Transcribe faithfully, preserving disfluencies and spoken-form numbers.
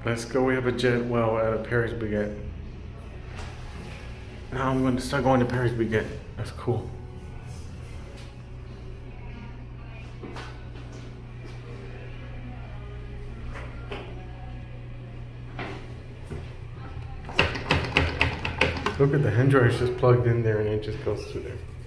Let's go. We have a jet well at a Paris Baguette. Now I'm going to start going to Paris Baguette. That's cool. Look at the hand dryer, it's just plugged in there and it just goes through there.